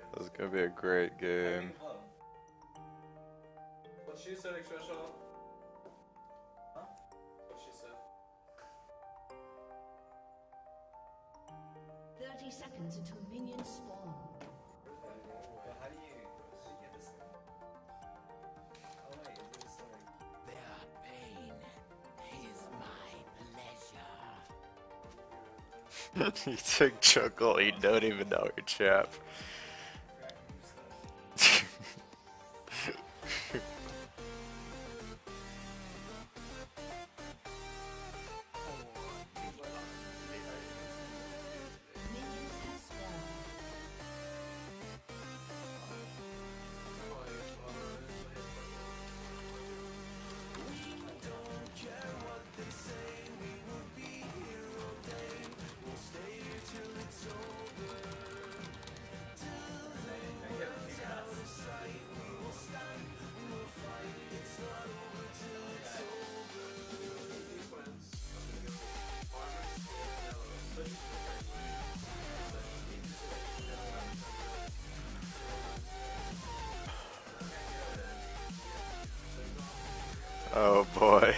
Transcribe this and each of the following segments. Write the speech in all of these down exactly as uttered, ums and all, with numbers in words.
This is gonna be a great game. What she said, special? Huh? What she said? Thirty seconds until minions spawn. How do you get this thing? Oh wait, is this like... Their pain is my pleasure. You took chuckle, you don't even know your chap. Minions have spawned. Oh boy.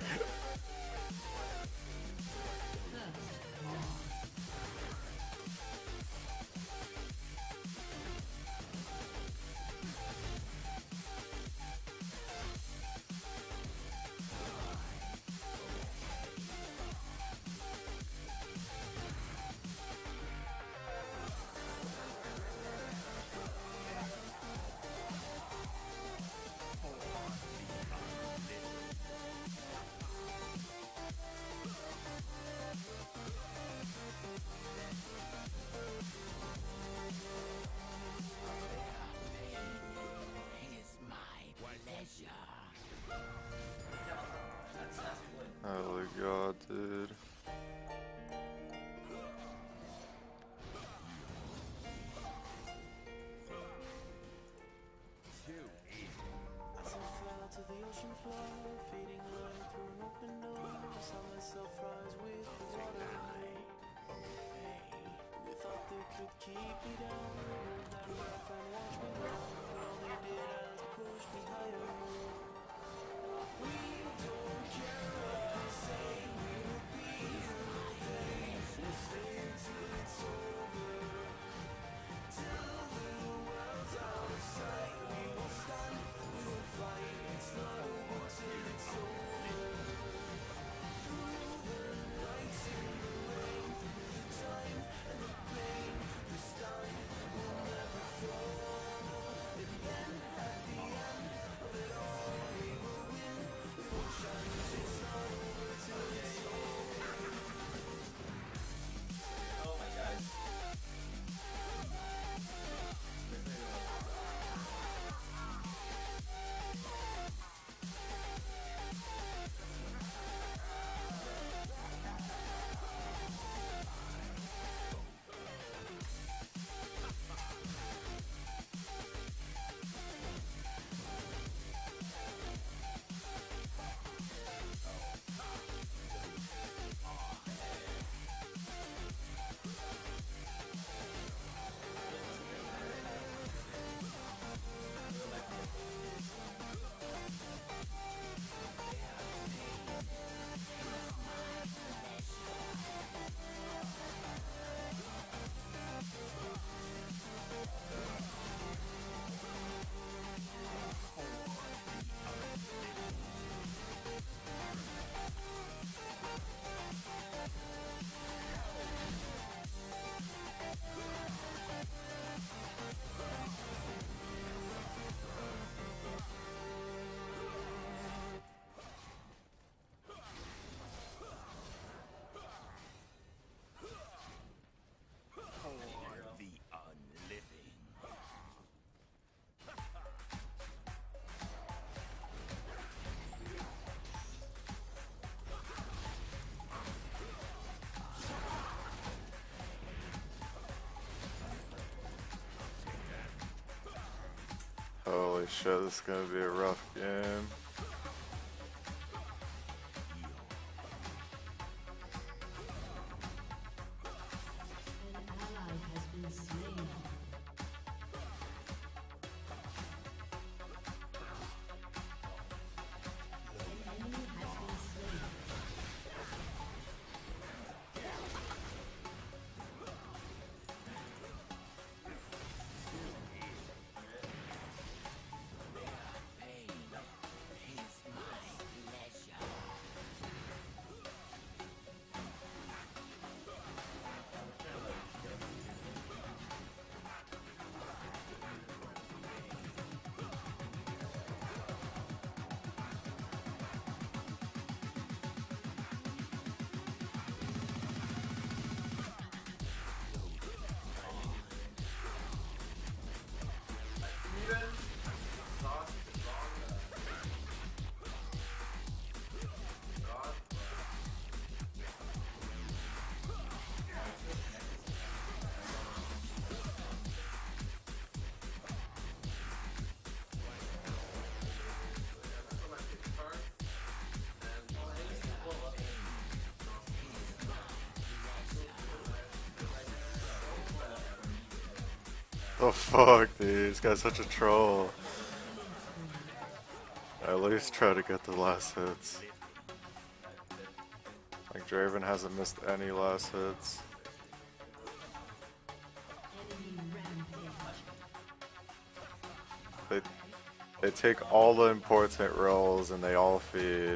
Is my pleasure. Holy god, dude. The unliving. Holy shit, this is gonna be a rough game. An ally has been slain. The fuck, dude? This guy's such a troll. At least try to get the last hits. Like, Draven hasn't missed any last hits. They, they take all the important roles and they all feed.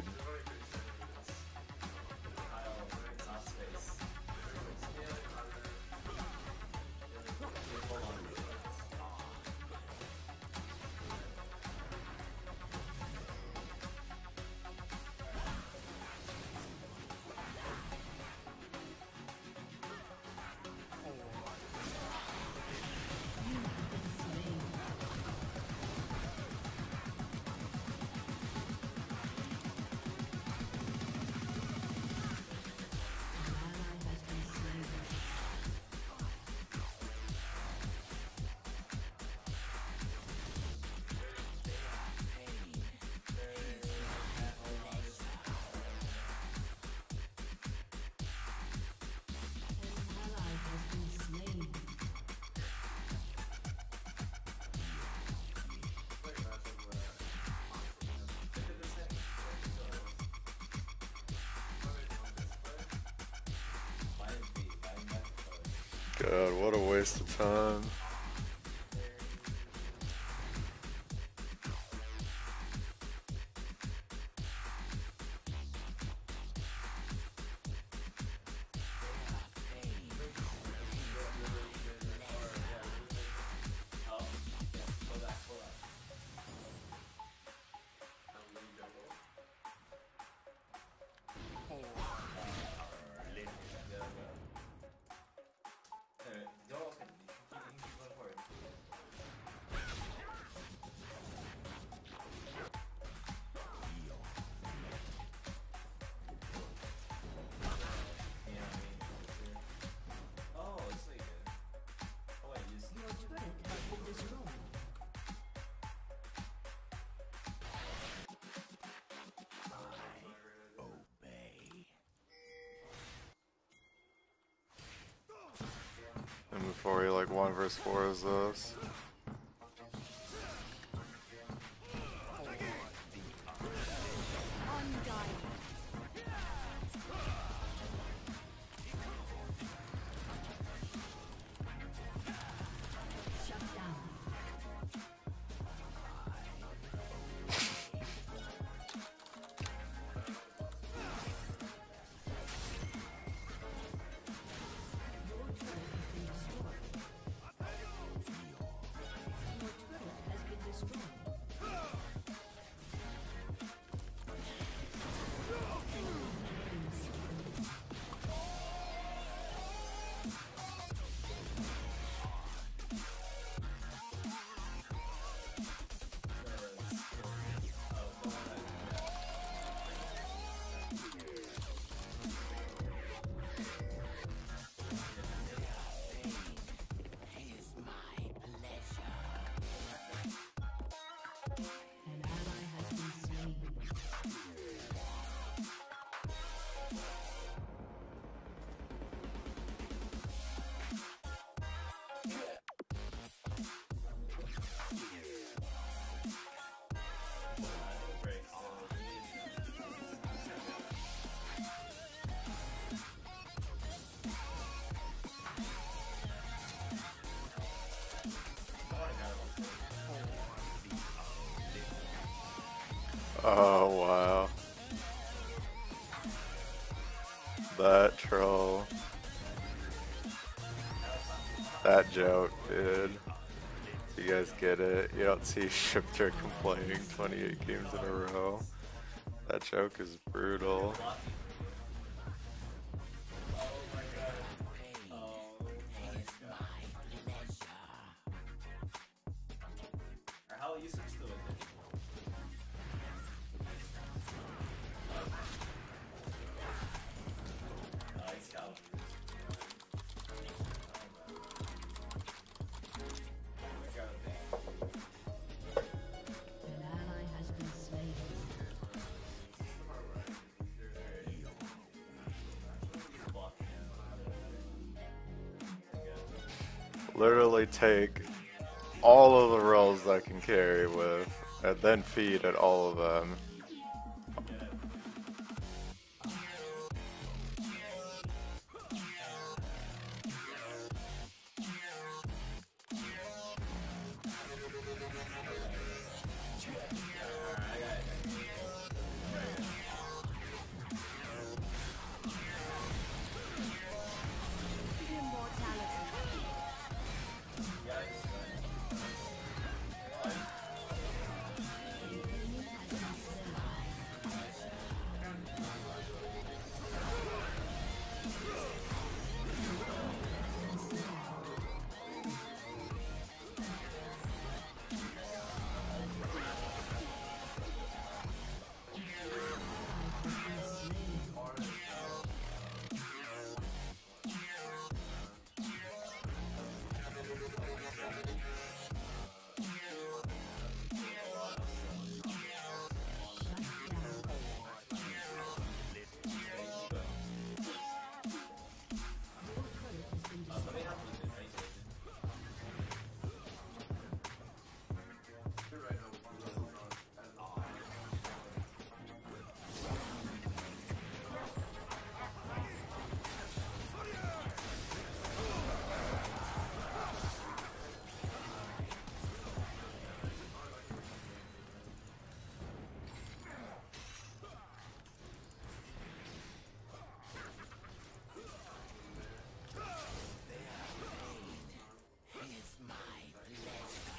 God, what a waste of time. And before he like one versus four is this. Oh wow. That troll. That joke, dude. You guys get it? You don't see Shifter complaining twenty-eight games in a row. That joke is brutal. Literally take all of the rolls I can carry with, and then feed at all of them. Is my pleasure.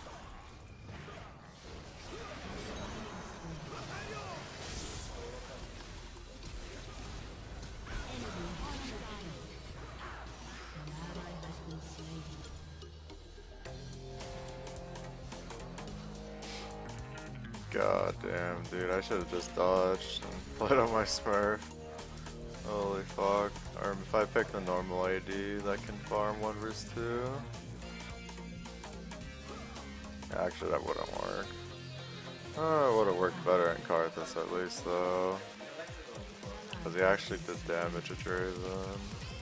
God damn, dude, I should have just dodged and played on my Smurf. Holy fuck. Or if I pick the normal A D that can farm one versus two. Actually, that wouldn't work. Oh, it would have worked better in Karthus at least, though. Because he actually did damage to Draven.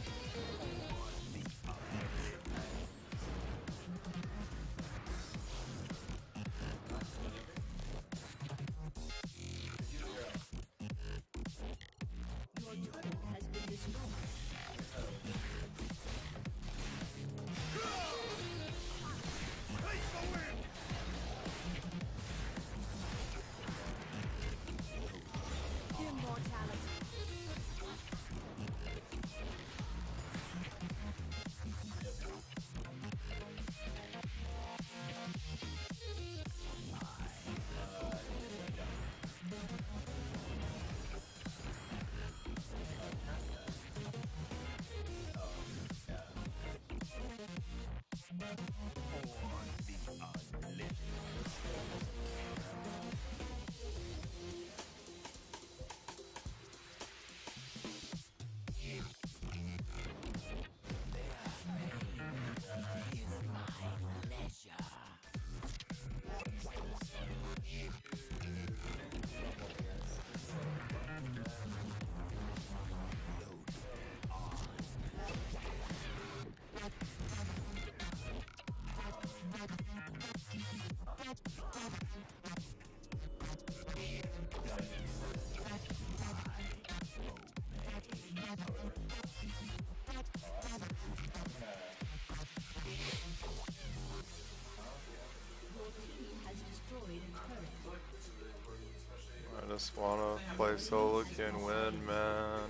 I just wanna play solo and win, man.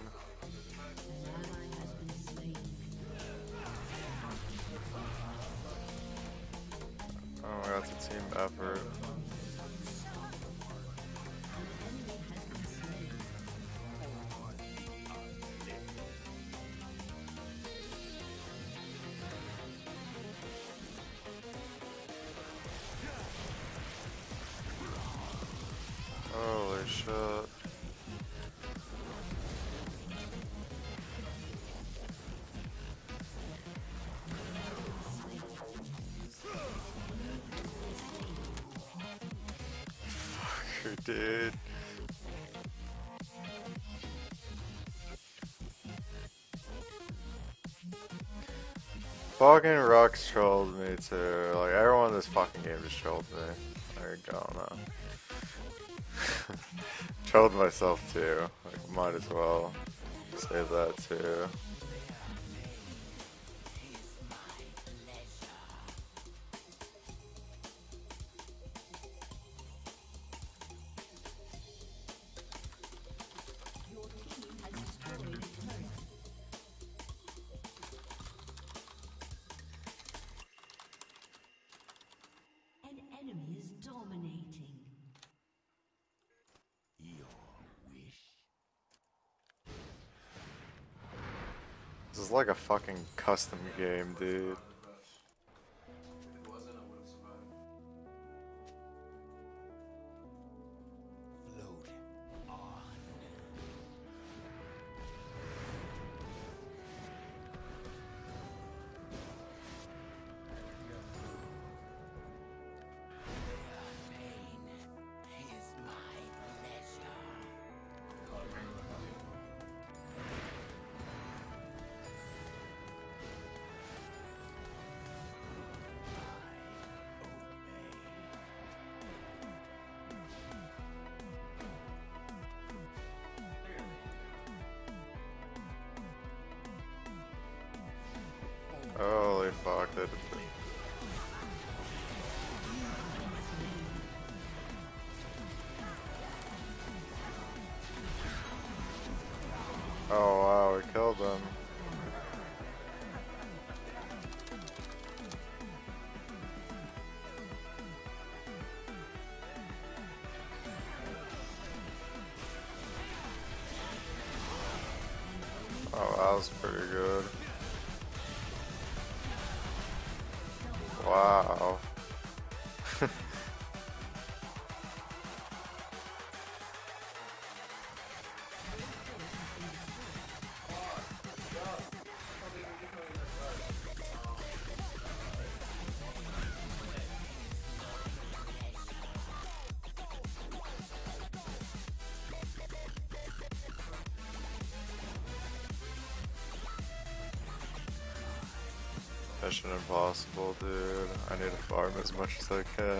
Oh my god, it's a team effort. Holy shit. Fucker, dude. Fucking Rux trolled me too. Like everyone in this fucking game just trolled me. There you go now. Trolled myself too. Like might as well say that too. Your team has destroyed a turret. An enemy is dominating. Your wish. This is like a fucking custom game, dude. Float on. Pain is my pleasure. Holy fuck, that Oh wow, we killed them. Oh, that was pretty good. Wow. Mission impossible, dude. I need to farm as much as I can.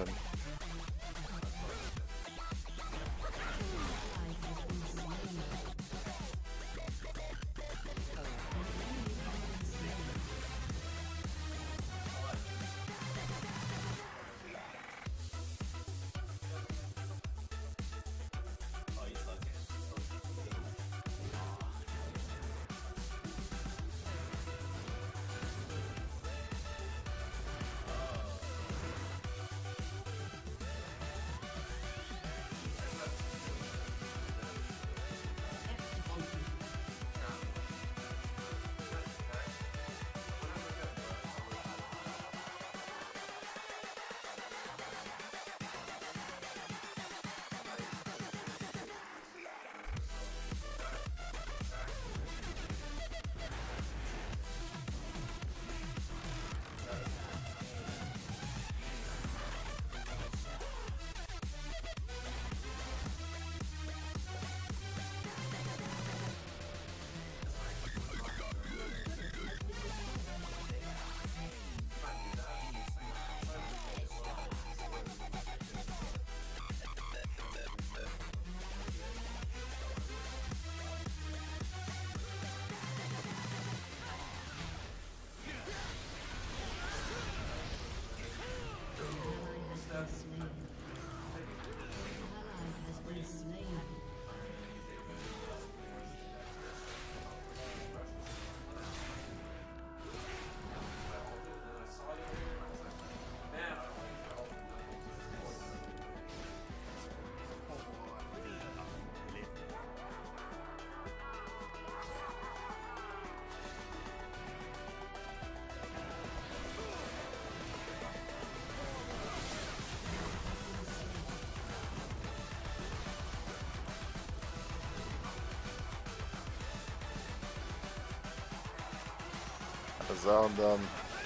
I zoned them.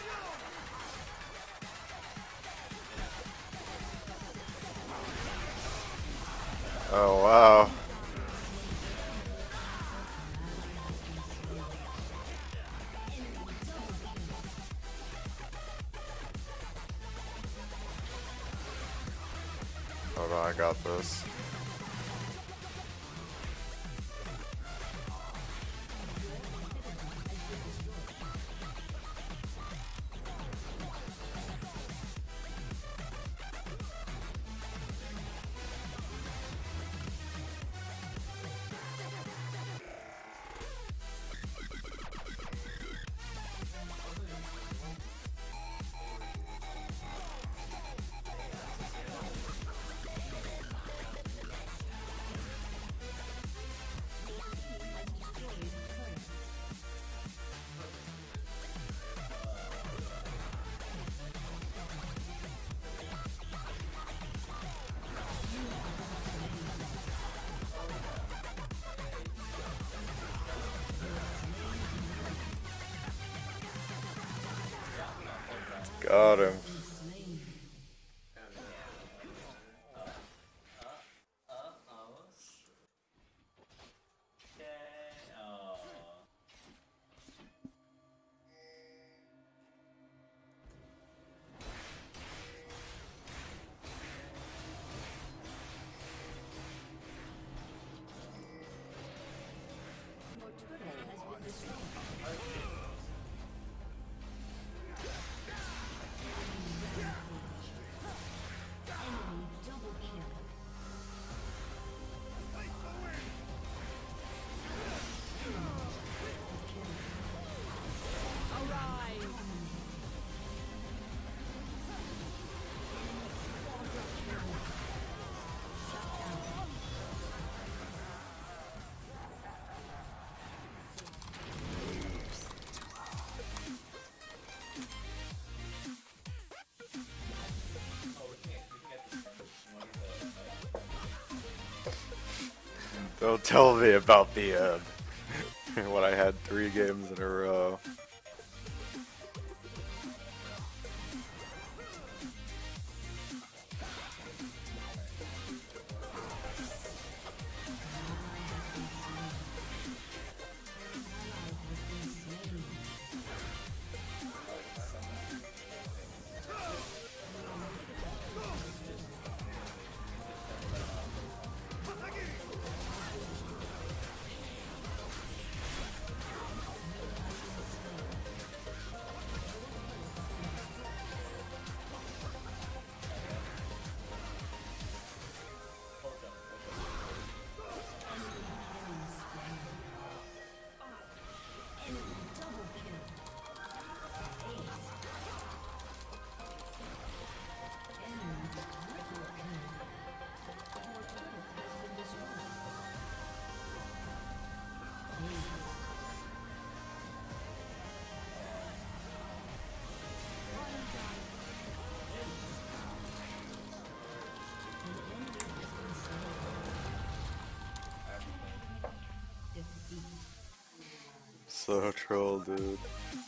Oh wow. Hold on, I got this. Got him. Your turret has been destroyed. Enemy double kill. Don't tell me about the end. When I had three games in a row. So troll, dude.